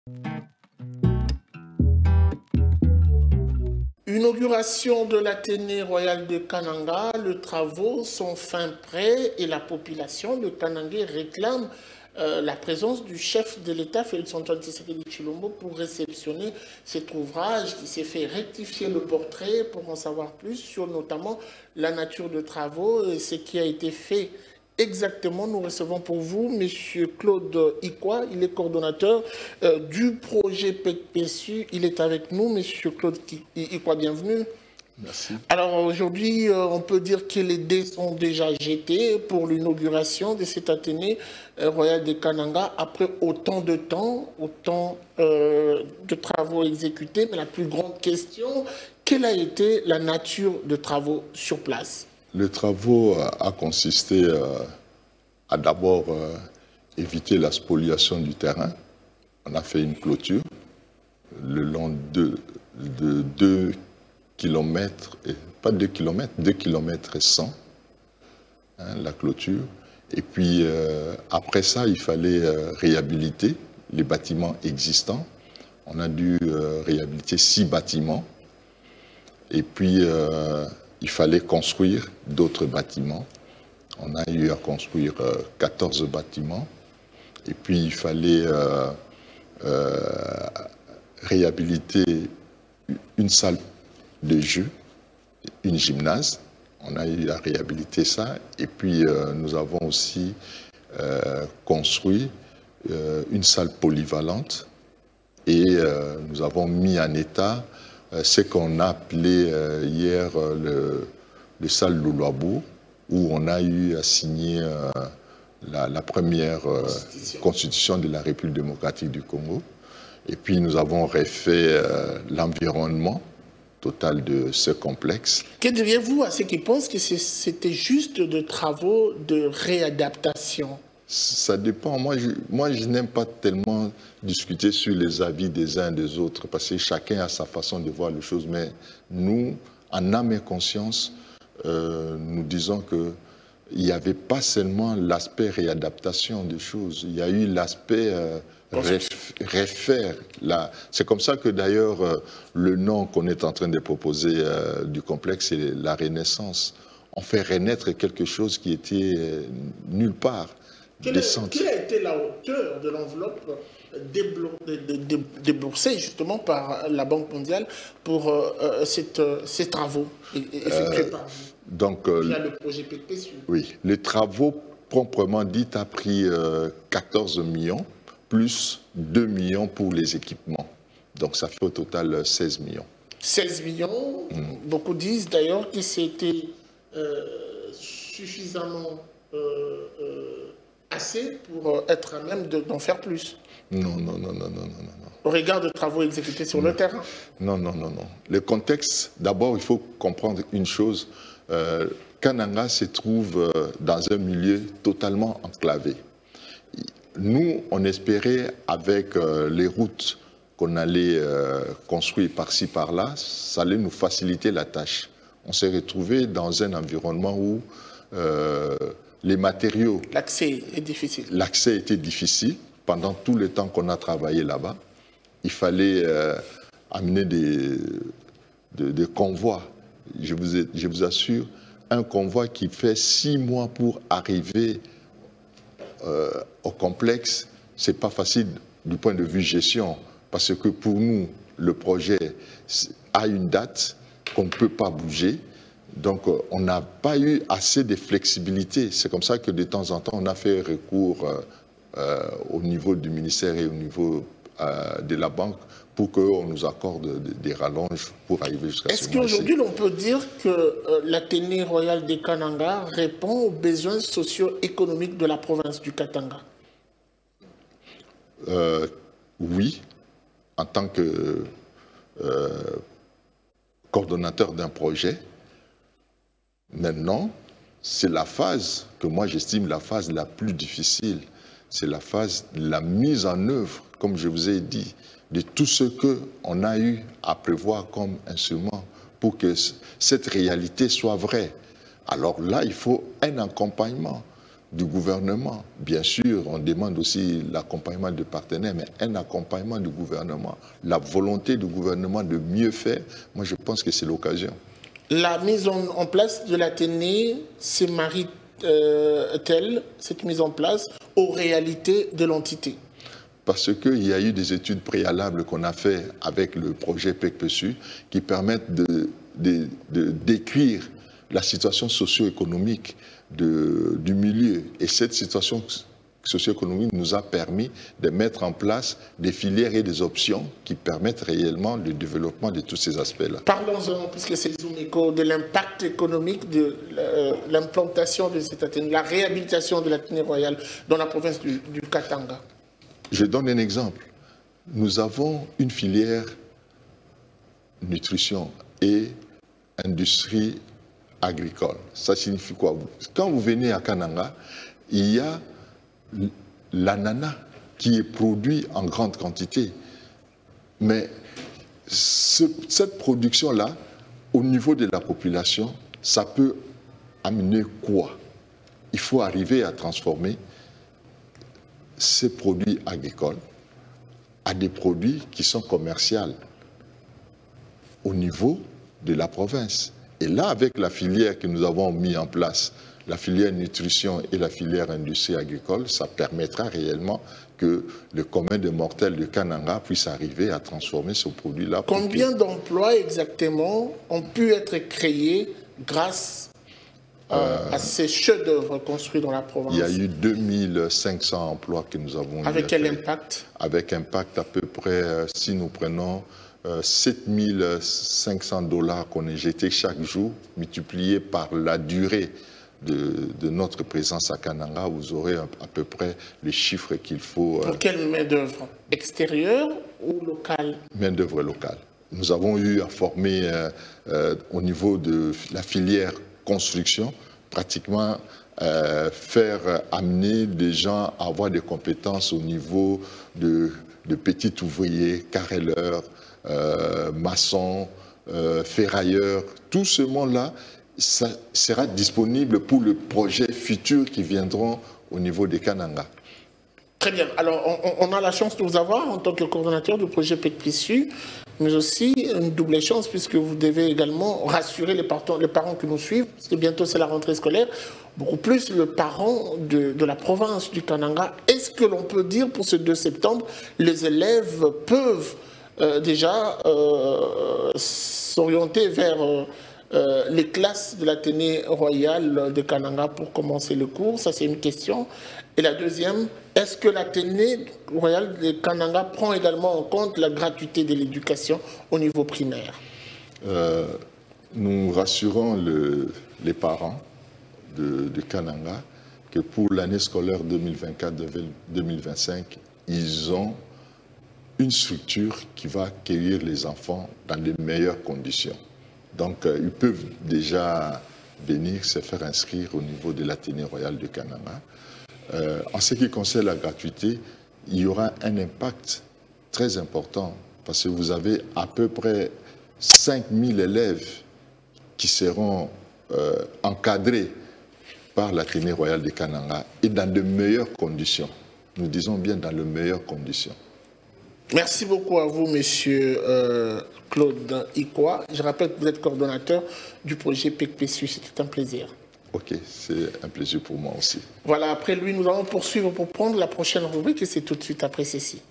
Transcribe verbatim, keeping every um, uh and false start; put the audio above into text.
Inauguration de l'Athénée royal de Kananga, les travaux sont fin prêts et la population de Kanangé réclame euh, la présence du chef de l'État, Félix-Antoine Tshisekedi Tshilombo, pour réceptionner cet ouvrage qui s'est fait rectifier le portrait pour en savoir plus sur notamment la nature de travaux et ce qui a été fait. Exactement, nous recevons pour vous M. Claude Ikwa, il est coordonnateur euh, du projet P E C P S U. Il est avec nous, M. Claude Ikwa, bienvenue. Merci. Alors aujourd'hui, euh, on peut dire que les dés sont déjà jetés pour l'inauguration de cet Athénée euh, royal de Kananga après autant de temps, autant euh, de travaux exécutés. Mais la plus grande question, quelle a été la nature de travaux sur place? Le travaux a consisté à d'abord éviter la spoliation du terrain. On a fait une clôture le long de, de deux kilomètres, pas deux kilomètres, deux kilomètres et cent, hein, la clôture. Et puis euh, après ça, il fallait euh, réhabiliter les bâtiments existants. On a dû euh, réhabiliter six bâtiments. Et puis euh, il fallait construire d'autres bâtiments. On a eu à construire euh, quatorze bâtiments. Et puis, il fallait euh, euh, réhabiliter une salle de jeu, une gymnase. On a eu à réhabiliter ça. Et puis, euh, nous avons aussi euh, construit euh, une salle polyvalente. Et euh, nous avons mis en état ce qu'on a appelé euh, hier euh, le, le salle Loulabou, où on a eu à signer euh, la, la première euh, constitution. constitution de la République démocratique du Congo. Et puis nous avons refait euh, l'environnement total de ce complexe. Que diriez-vous à ceux qui pensent que c'était juste de travaux de réadaptation? Ça dépend. Moi, je, moi, je n'aime pas tellement discuter sur les avis des uns et des autres, parce que chacun a sa façon de voir les choses. Mais nous, en âme et conscience, euh, nous disons qu'il n'y avait pas seulement l'aspect réadaptation des choses. Il y a eu l'aspect euh, refaire. C'est comme ça que d'ailleurs, euh, le nom qu'on est en train de proposer euh, du complexe, c'est la Renaissance. On fait renaître quelque chose qui était euh, nulle part. Quelle, est, quelle a été la hauteur de l'enveloppe déboursée justement par la Banque mondiale pour euh, cette, ces travaux effectués euh, par vous donc, euh, via le projet P E C P S U? Oui, les travaux proprement dit a pris euh, quatorze millions, plus deux millions pour les équipements. Donc ça fait au total seize millions. seize millions, mmh. Beaucoup disent d'ailleurs que c'était euh, suffisamment... Euh, euh, assez pour être à même d'en faire plus. Non, non, non, non, non, non, non. Au regard de travaux exécutés sur non. le terrain. Non, non, non, non. Le contexte, d'abord, il faut comprendre une chose. Euh, Kananga se trouve euh, dans un milieu totalement enclavé. Nous, on espérait, avec euh, les routes qu'on allait euh, construire par-ci, par-là, ça allait nous faciliter la tâche. On s'est retrouvé dans un environnement où euh, les matériaux... L'accès est difficile. L'accès était difficile pendant tout le temps qu'on a travaillé là-bas. Il fallait euh, amener des, des, des convois. Je vous, ai, je vous assure, un convoi qui fait six mois pour arriver euh, au complexe, ce n'est pas facile du point de vue gestion. Parce que pour nous, le projet a une date qu'on ne peut pas bouger. Donc, on n'a pas eu assez de flexibilité. C'est comme ça que de temps en temps, on a fait recours euh, euh, au niveau du ministère et au niveau euh, de la banque pour qu'on nous accorde des rallonges pour arriver jusqu'à ce moment. Est-ce qu'aujourd'hui, l'on peut dire que euh, l'Athénée royal de Kananga répond aux besoins socio-économiques de la province du Katanga? euh, Oui, en tant que euh, coordonnateur d'un projet. Maintenant, c'est la phase que moi j'estime la phase la plus difficile. C'est la phase de la mise en œuvre, comme je vous ai dit, de tout ce qu'on a eu à prévoir comme instrument pour que cette réalité soit vraie. Alors là, il faut un accompagnement. du gouvernement. Bien sûr, on demande aussi l'accompagnement de partenaires, mais un accompagnement du gouvernement, la volonté du gouvernement de mieux faire, moi je pense que c'est l'occasion. La mise en, en place de l'Athénée se marie-t-elle, cette mise en place, aux réalités de l'entité? Parce qu'il y a eu des études préalables qu'on a fait avec le projet P E C P E S U qui permettent de, de, de décrire la situation socio-économique du milieu. Et cette situation socio-économique nous a permis de mettre en place des filières et des options qui permettent réellement le développement de tous ces aspects-là. Parlons-en, puisque c'est Zumeko, de l'impact économique de euh, l'implantation de cette Athénée, la réhabilitation de l'Athénée royale dans la province du, du Katanga. Je donne un exemple. Nous avons une filière nutrition et industrie agricole. Ça signifie quoi? Quand vous venez à Kananga, il y a l'ananas qui est produit en grande quantité. Mais ce, cette production-là, au niveau de la population, ça peut amener quoi? Il faut arriver à transformer ces produits agricoles à des produits qui sont commerciaux au niveau de la province. Et là, avec la filière que nous avons mis en place, la filière nutrition et la filière industrie agricole, ça permettra réellement que le commun des mortels de Kananga puisse arriver à transformer ce produit-là. Combien d'emplois exactement ont pu être créés grâce euh, euh, à ces chefs-d'œuvre construits dans la province? Il y a eu deux mille cinq cents emplois que nous avons eu. Avec quel impact? Avec impact à peu près, euh, si nous prenons Euh, sept mille cinq cents dollars qu'on injectait chaque jour, multiplié par la durée de, de notre présence à Kananga, vous aurez à, à peu près les chiffres qu'il faut. Euh, Pour quelle main-d'œuvre? Extérieure ou locale? Main-d'œuvre locale. Nous avons eu à former euh, euh, au niveau de la filière construction, pratiquement euh, faire amener des gens à avoir des compétences au niveau de, de petits ouvriers, carreleurs, Euh, maçons, euh, ferrailleurs, tout ce monde-là, ça sera disponible pour le projet futur qui viendront au niveau des Kananga. Très bien. Alors, on, on a la chance de vous avoir en tant que coordonnateur du projet P E C P E S U, mais aussi une double chance puisque vous devez également rassurer les parents, les parents qui nous suivent, parce que bientôt c'est la rentrée scolaire, beaucoup plus le parent de, de la province du Kananga. Est-ce que l'on peut dire pour ce deux septembre, les élèves peuvent Euh, déjà euh, s'orienter vers euh, euh, les classes de l'Athénée royale de Kananga pour commencer le cours? Ça, c'est une question. Et la deuxième, est-ce que l'Athénée royale de Kananga prend également en compte la gratuité de l'éducation au niveau primaire? euh, Nous rassurons le, les parents de, de Kananga que pour l'année scolaire deux mille vingt-quatre deux mille vingt-cinq, ils ont une structure qui va accueillir les enfants dans les meilleures conditions. Donc, euh, ils peuvent déjà venir se faire inscrire au niveau de l'Athénée royale de Kananga. Euh, en ce qui concerne la gratuité, il y aura un impact très important parce que vous avez à peu près cinq mille élèves qui seront euh, encadrés par l'Athénée royale de Kananga et dans de meilleures conditions. Nous disons bien dans de meilleures conditions. Merci beaucoup à vous, monsieur euh, Claude Ikwa. Je rappelle que vous êtes coordonnateur du projet P E C P E S U. C'était un plaisir. Ok, c'est un plaisir pour moi aussi. Voilà, après lui, nous allons poursuivre pour prendre la prochaine rubrique et c'est tout de suite après ceci.